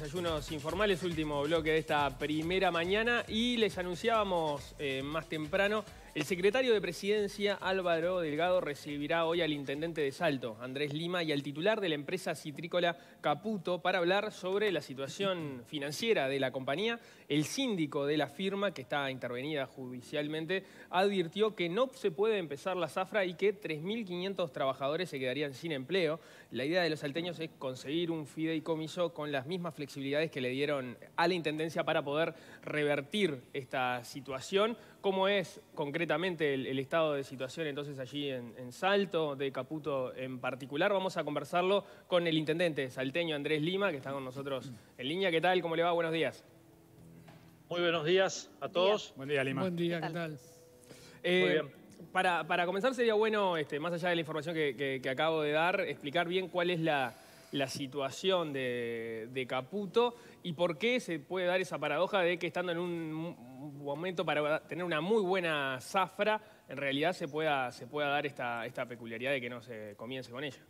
Desayunos informales, último bloque de esta primera mañana, y les anunciábamos más temprano, el secretario de Presidencia, Álvaro Delgado, recibirá hoy al intendente de Salto, Andrés Lima, y al titular de la empresa citrícola Caputo para hablar sobre la situación financiera de la compañía. El síndico de la firma, que está intervenida judicialmente, advirtió que no se puede empezar la zafra y que 3.500 trabajadores se quedarían sin empleo. La idea de los salteños es conseguir un fideicomiso con las mismas flexibilidades que le dieron a la Intendencia para poder revertir esta situación. ¿Cómo es concretamente el estado de situación entonces allí en Salto, de Caputo en particular? Vamos a conversarlo con el intendente salteño Andrés Lima, que está con nosotros en línea. ¿Qué tal? ¿Cómo le va? Buenos días. Muy buenos días a todos. Buen día, Lima. Buen día, ¿qué tal? Muy bien. Para comenzar sería bueno, más allá de la información que acabo de dar, explicar bien cuál es la situación de Caputo y por qué se puede dar esa paradoja de que estando en un momento para tener una muy buena zafra, en realidad se pueda dar esta peculiaridad de que no se comience con ella.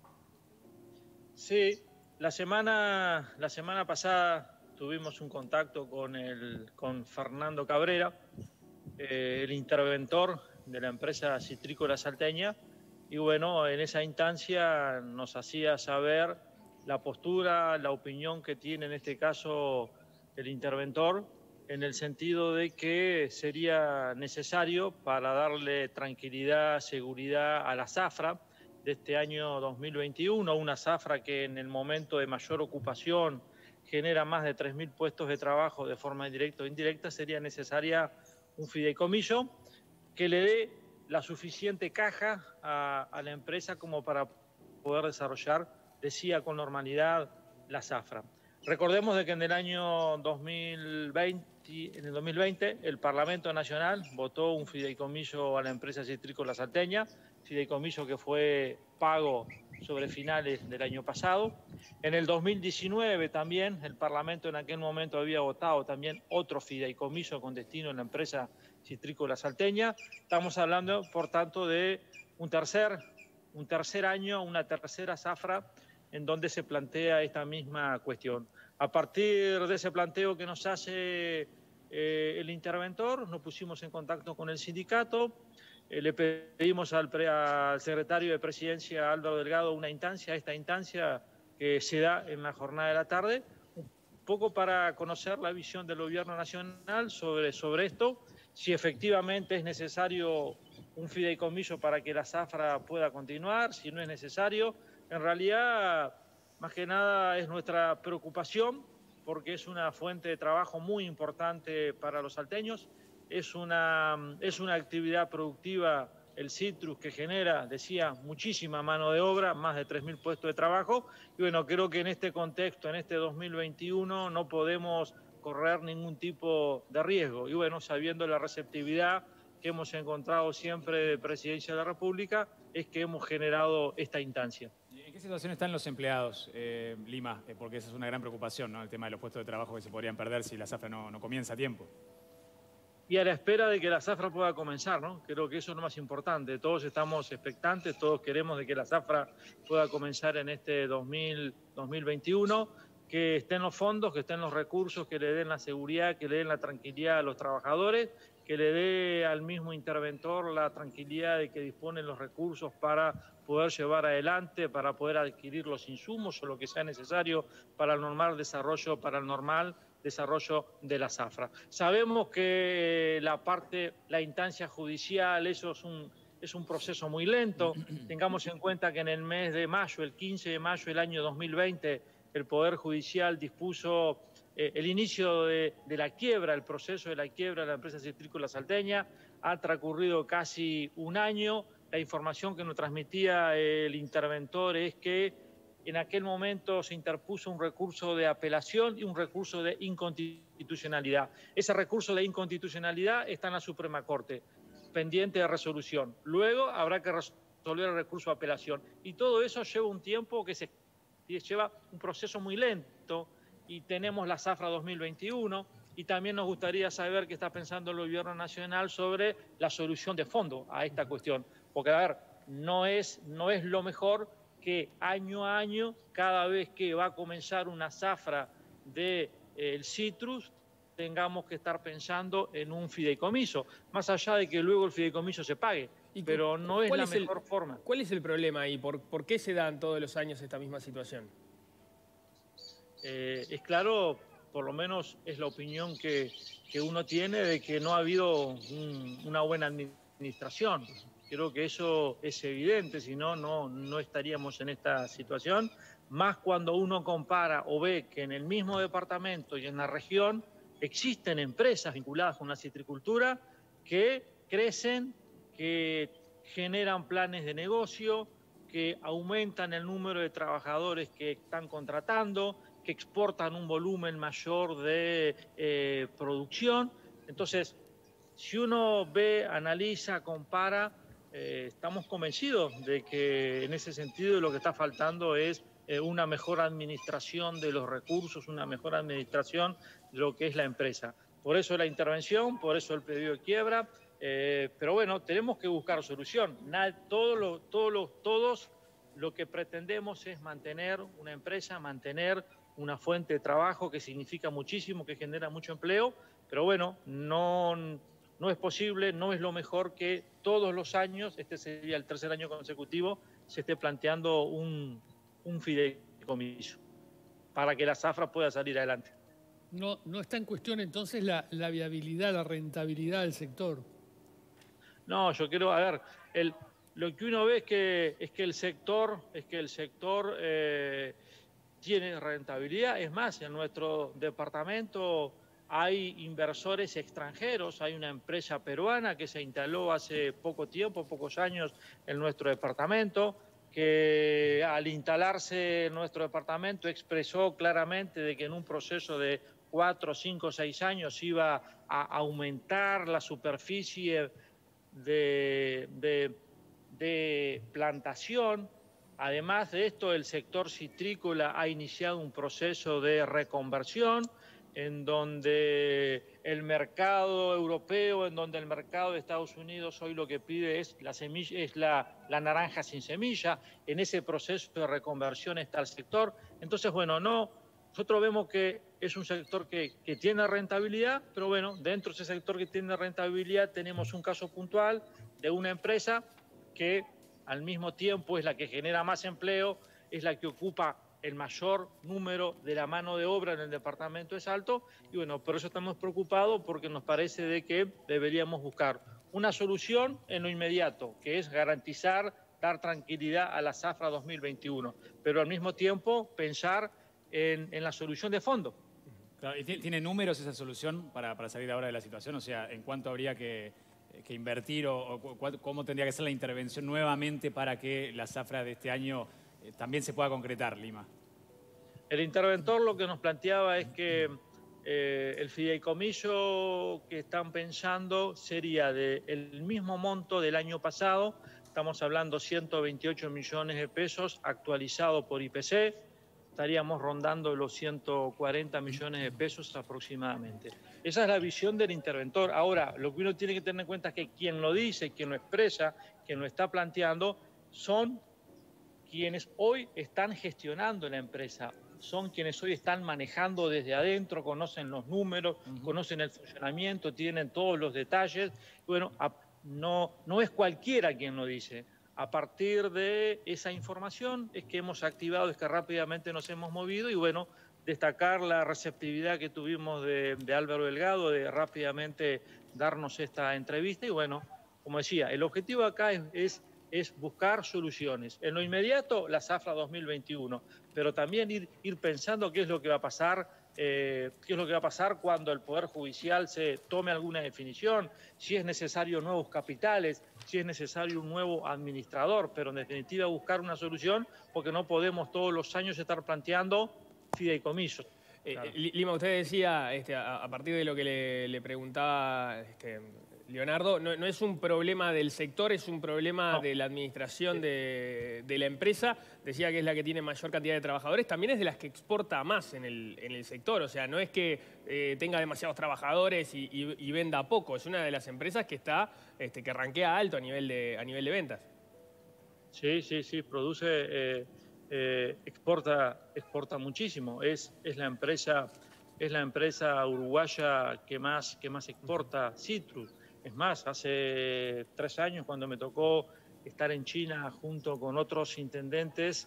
Sí, la semana pasada tuvimos un contacto con Fernando Cabrera, el interventor de la empresa citrícola salteña, y bueno, en esa instancia nos hacía saber la postura, la opinión que tiene en este caso el interventor, en el sentido de que sería necesario para darle tranquilidad, seguridad a la zafra de este año 2021, una zafra que en el momento de mayor ocupación genera más de 3.000 puestos de trabajo de forma directa o indirecta, sería necesaria un fideicomiso que le dé la suficiente caja a la empresa como para poder desarrollar, decía, con normalidad la zafra. Recordemos de que en el año 2020 el Parlamento Nacional votó un fideicomiso a la empresa citrícola salteña, fideicomiso que fue pago sobre finales del año pasado. En el 2019 también el Parlamento en aquel momento había votado también otro fideicomiso con destino a la empresa citrícola salteña. Estamos hablando, por tanto, de un tercer año, una tercera zafra en donde se plantea esta misma cuestión. A partir de ese planteo que nos hace el interventor, nos pusimos en contacto con el sindicato, le pedimos al secretario de Presidencia, Álvaro Delgado, esta instancia que se da en la jornada de la tarde, un poco para conocer la visión del Gobierno Nacional sobre esto, si efectivamente es necesario un fideicomiso para que la zafra pueda continuar, si no es necesario. En realidad, más que nada, es nuestra preocupación, porque es una fuente de trabajo muy importante para los salteños, es una actividad productiva, el citrus, que genera, decía, muchísima mano de obra, más de 3.000 puestos de trabajo, y bueno, creo que en este contexto, en este 2021, no podemos correr ningún tipo de riesgo. Y bueno, sabiendo la receptividad que hemos encontrado siempre de Presidencia de la República, es que hemos generado esta instancia. ¿En qué situación están los empleados, Lima? Porque esa es una gran preocupación, ¿no? El tema de los puestos de trabajo que se podrían perder si la zafra no comienza a tiempo. Y a la espera de que la zafra pueda comenzar, ¿no? Creo que eso es lo más importante. Todos estamos expectantes, todos queremos de que la zafra pueda comenzar en este 2021, que estén los fondos, que estén los recursos, que le den la seguridad, que le den la tranquilidad a los trabajadores, que le dé al mismo interventor la tranquilidad de que disponen los recursos para poder llevar adelante, para poder adquirir los insumos o lo que sea necesario para el normal desarrollo de la zafra. Sabemos que la instancia judicial, eso es un proceso muy lento. Tengamos en cuenta que en el mes de mayo, el 15 de mayo del año 2020, el Poder Judicial dispuso el inicio de la quiebra, el proceso de la quiebra de la empresa citrícola salteña. Ha transcurrido casi un año. La información que nos transmitía el interventor es que en aquel momento se interpuso un recurso de apelación y un recurso de inconstitucionalidad. Ese recurso de inconstitucionalidad está en la Suprema Corte, pendiente de resolución. Luego habrá que resolver el recurso de apelación. Y todo eso lleva un tiempo que lleva un proceso muy lento, y tenemos la zafra 2021, y también nos gustaría saber qué está pensando el Gobierno Nacional sobre la solución de fondo a esta cuestión. Porque, a ver, no es lo mejor que año a año, cada vez que va a comenzar una zafra del citrus tengamos que estar pensando en un fideicomiso, más allá de que luego el fideicomiso se pague, pero no es la mejor forma. ¿Cuál es el problema ahí? ¿Por qué se dan todos los años esta misma situación? Es claro, por lo menos es la opinión que uno tiene de que no ha habido una buena administración. Creo que eso es evidente, si no, no estaríamos en esta situación, más cuando uno compara o ve que en el mismo departamento y en la región existen empresas vinculadas con la citricultura que crecen, que generan planes de negocio, que aumentan el número de trabajadores que están contratando, que exportan un volumen mayor de producción. Entonces, si uno ve, analiza, compara, estamos convencidos de que en ese sentido lo que está faltando es una mejor administración de los recursos, una mejor administración de lo que es la empresa. Por eso la intervención, por eso el pedido de quiebra, pero bueno, tenemos que buscar solución. Todos lo que pretendemos es mantener una empresa, mantener una fuente de trabajo que significa muchísimo, que genera mucho empleo, pero bueno, no es posible, no es lo mejor que todos los años, este sería el tercer año consecutivo, se esté planteando un fideicomiso para que la zafra pueda salir adelante. No está en cuestión entonces la viabilidad, la rentabilidad del sector. No, yo quiero, a ver, lo que uno ve es que el sector tiene rentabilidad. Es más, en nuestro departamento hay inversores extranjeros, hay una empresa peruana que se instaló hace poco tiempo, pocos años en nuestro departamento, que al instalarse en nuestro departamento expresó claramente de que en un proceso de 4, 5, 6 años iba a aumentar la superficie de plantación. Además de esto, el sector citrícola ha iniciado un proceso de reconversión en donde el mercado europeo, en donde el mercado de Estados Unidos hoy lo que pide es la naranja sin semilla. En ese proceso de reconversión está el sector. Entonces, bueno, nosotros vemos que es un sector que tiene rentabilidad, pero bueno, dentro de ese sector que tiene rentabilidad tenemos un caso puntual de una empresa que al mismo tiempo es la que genera más empleo, es la que ocupa el mayor número de la mano de obra en el departamento de Salto, y bueno, por eso estamos preocupados, porque nos parece de que deberíamos buscar una solución en lo inmediato, que es garantizar, dar tranquilidad a la zafra 2021, pero al mismo tiempo pensar en la solución de fondo. Claro, ¿y tiene números esa solución para salir ahora de la situación? O sea, ¿en cuánto habría que invertir o cómo tendría que ser la intervención nuevamente para que la zafra de este año también se pueda concretar, Lima? El interventor lo que nos planteaba es que el fideicomiso que están pensando sería del mismo monto del año pasado, estamos hablando 128 millones de pesos actualizado por IPC, estaríamos rondando los 140 millones de pesos aproximadamente. Esa es la visión del interventor. Ahora, lo que uno tiene que tener en cuenta es que quien lo dice, quien lo expresa, quien lo está planteando, son quienes hoy están gestionando la empresa, son quienes hoy están manejando desde adentro, conocen los números, conocen el funcionamiento, tienen todos los detalles. Bueno, no es cualquiera quien lo dice. A partir de esa información es que hemos activado, es que rápidamente nos hemos movido y bueno, destacar la receptividad que tuvimos de Álvaro Delgado, de rápidamente darnos esta entrevista y bueno, como decía, el objetivo acá es buscar soluciones. En lo inmediato, la zafra 2021, pero también ir pensando qué es lo que va a pasar, cuando el Poder Judicial se tome alguna definición, si es necesario nuevos capitales, si es necesario un nuevo administrador, pero en definitiva buscar una solución, porque no podemos todos los años estar planteando fideicomisos. Claro. Lima, usted decía, a partir de lo que le preguntaba Leonardo, no es un problema del sector, es un problema de la administración de la empresa. Decía que es la que tiene mayor cantidad de trabajadores, también es de las que exporta más en el sector. O sea, no es que tenga demasiados trabajadores y venda poco, es una de las empresas que que rankea alto a nivel de ventas. Sí, produce exporta muchísimo. Es la empresa uruguaya que más exporta citrus. Es más, hace 3 años, cuando me tocó estar en China junto con otros intendentes,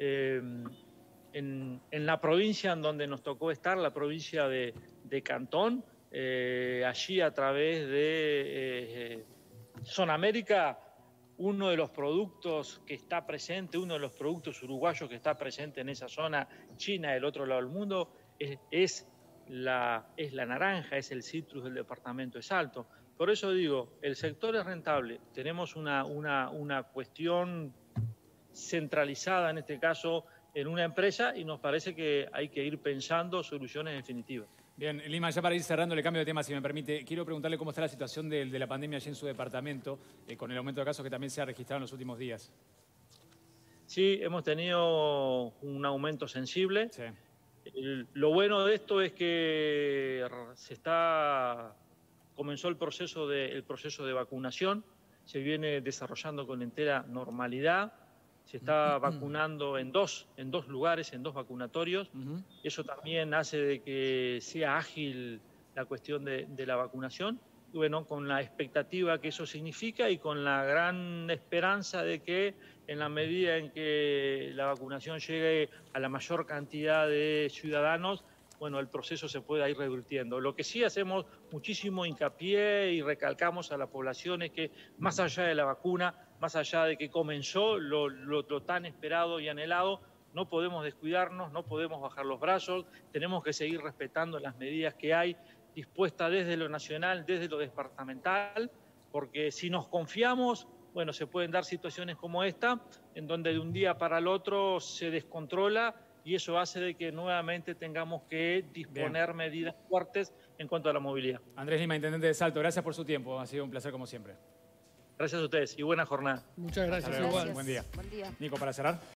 en la provincia en donde nos tocó estar, la provincia de Cantón, allí a través de Sonamérica, uno de los productos que está presente, uno de los productos uruguayos que está presente en esa zona, China, del otro lado del mundo, es la naranja, es el citrus del departamento de Salto. Por eso digo, el sector es rentable. Tenemos una cuestión centralizada, en este caso, en una empresa, y nos parece que hay que ir pensando soluciones definitivas. Bien, Lima, ya para ir cerrando el cambio de tema, si me permite, quiero preguntarle cómo está la situación de la pandemia allí en su departamento, con el aumento de casos que también se ha registrado en los últimos días. Sí, hemos tenido un aumento sensible. Sí. Lo bueno de esto es que comenzó el proceso de vacunación, se viene desarrollando con entera normalidad, se está vacunando en dos lugares, en 2 vacunatorios. Eso también hace de que sea ágil la cuestión de la vacunación. Y bueno, con la expectativa que eso significa y con la gran esperanza de que en la medida en que la vacunación llegue a la mayor cantidad de ciudadanos, bueno, el proceso se pueda ir revirtiendo. Lo que sí hacemos muchísimo hincapié y recalcamos a la población es que más allá de la vacuna, más allá de que comenzó lo tan esperado y anhelado, no podemos descuidarnos, no podemos bajar los brazos, tenemos que seguir respetando las medidas que hay dispuestas desde lo nacional, desde lo departamental, porque si nos confiamos, bueno, se pueden dar situaciones como esta, en donde de un día para el otro se descontrola y eso hace de que nuevamente tengamos que disponer medidas fuertes en cuanto a la movilidad. Andrés Lima, intendente de Salto, gracias por su tiempo, ha sido un placer como siempre. Gracias a ustedes y buena jornada. Muchas gracias, Hasta luego. igual. Buen día. Buen día. Nico, para cerrar.